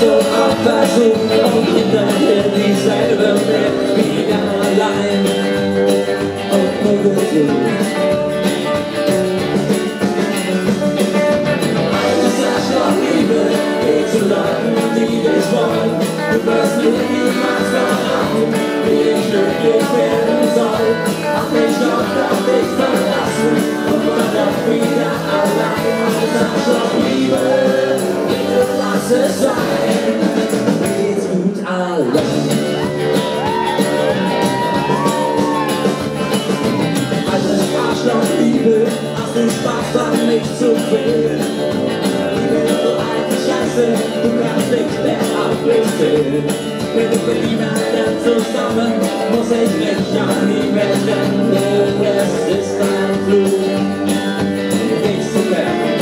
so auf Versuch und hinterher dieselbe Welt wieder allein und nur gesucht. Eines Arschloch Liebe geht zu Leuten, die dich wollen. Du wirst mir niemals verraten, wie ich glücklich werden soll. Hab mich oft auf dich verlassen und war doch wieder allein. Eines Arschloch Liebe, bitte lass es sein. Mir geht's gut allein. Altes Arschloch Liebe, hast du Spaß dran, mich zu quälen? Liebe, du alte Scheiße, du kannst nicht mehr ablösen. Mit dem Berliner zusammen muss ich mich an die Welt wenden. Es ist ein Flug, nichts zu werden.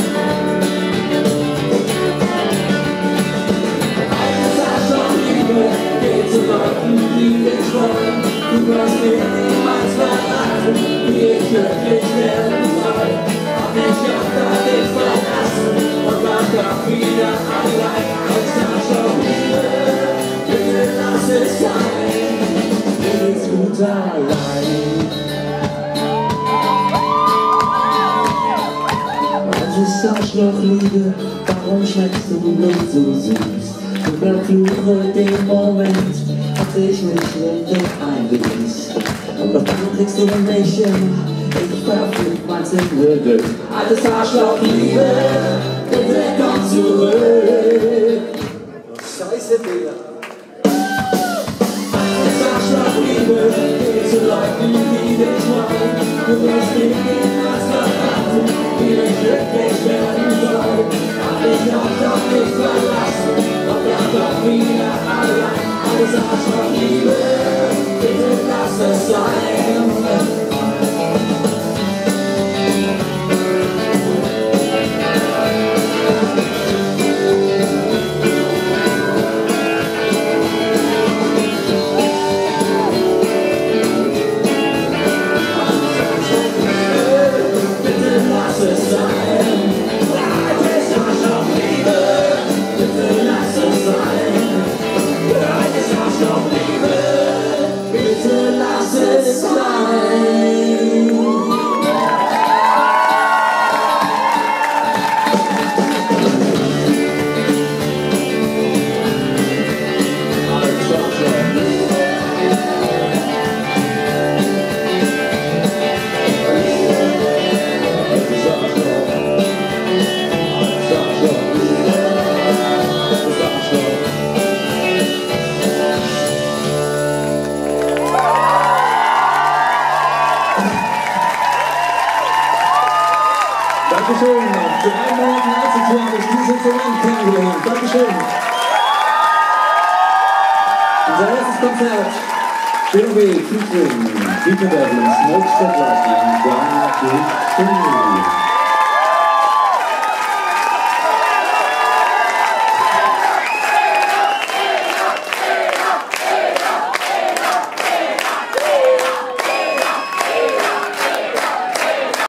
Altes Arschloch Liebe, geh zu Leuten, die dich wollen. Du wirst mir niemals verraten, wie ich glücklich werden soll. Hab mich oft an dich verlassen und war doch wieder allein. Altes Arschloch Liebe, bitte lass es sein. Mir geht's gut allein. Altes Arschloch Liebe, warum schmeckst du Blut so süß? Überfluche den Moment, als ich mich mit dir einließ. Doch dann kriegst du mich immer, ich verfluch mein Glück. Altes Arschloch Liebe, bitte komm zurück. Scheiße, Digga. Altes Arschloch Liebe, geh zu Leuten, die dich wollen. Du wirst mir niemals verraten, wie ich glücklich werden soll. Hab dich oft auf dich verlassen und dann doch wieder allein. Altes Arschloch Liebe, bitte lass es sein. Dankeschön. Nach 3 Monaten Einzeltour habe ich dieses Instrument kennengelernt. Dankeschön. Unser erstes Konzert. B.O.B. featuring Peter Devlin, Smoke Stop Lightning, Down to